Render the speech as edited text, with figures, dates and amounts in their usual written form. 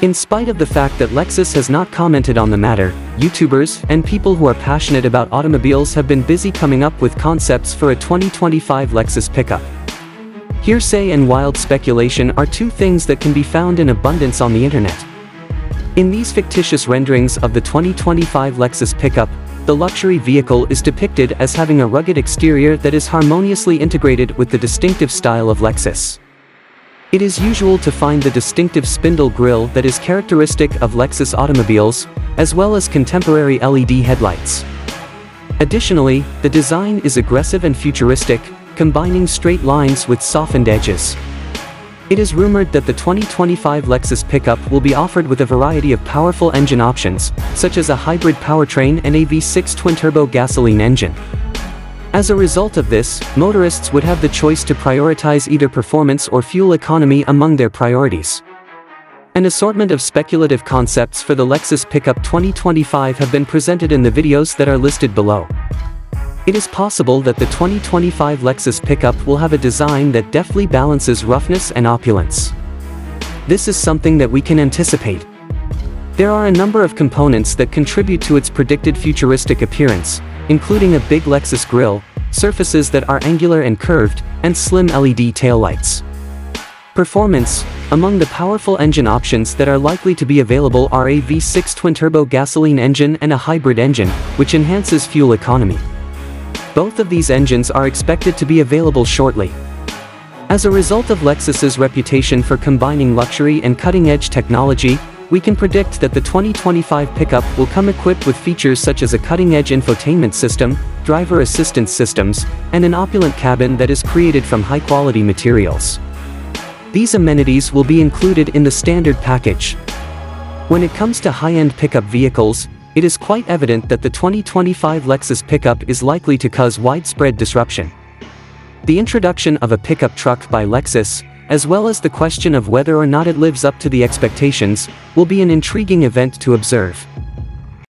In spite of the fact that Lexus has not commented on the matter, YouTubers and people who are passionate about automobiles have been busy coming up with concepts for a 2025 Lexus Pickup. Hearsay and wild speculation are two things that can be found in abundance on the internet. In these fictitious renderings of the 2025 Lexus Pickup, the luxury vehicle is depicted as having a rugged exterior that is harmoniously integrated with the distinctive style of Lexus. It is usual to find the distinctive spindle grille that is characteristic of Lexus automobiles, as well as contemporary LED headlights. Additionally, the design is aggressive and futuristic, combining straight lines with softened edges. It is rumored that the 2025 Lexus Pickup will be offered with a variety of powerful engine options, such as a hybrid powertrain and a V6 twin-turbo gasoline engine. As a result of this, motorists would have the choice to prioritize either performance or fuel economy among their priorities. An assortment of speculative concepts for the Lexus Pickup 2025 have been presented in the videos that are listed below. It is possible that the 2025 Lexus Pickup will have a design that deftly balances roughness and opulence. This is something that we can anticipate. There are a number of components that contribute to its predicted futuristic appearance, including a big Lexus grille, surfaces that are angular and curved, and slim LED taillights. Performance: among the powerful engine options that are likely to be available are a V6 twin-turbo gasoline engine and a hybrid engine, which enhances fuel economy. Both of these engines are expected to be available shortly. As a result of Lexus's reputation for combining luxury and cutting-edge technology, we can predict that the 2025 Pickup will come equipped with features such as a cutting-edge infotainment system, driver assistance systems, and an opulent cabin that is created from high-quality materials. These amenities will be included in the standard package. When it comes to high-end pickup vehicles, it is quite evident that the 2025 Lexus Pickup is likely to cause widespread disruption. The introduction of a pickup truck by Lexus, as well as the question of whether or not it lives up to the expectations, will be an intriguing event to observe.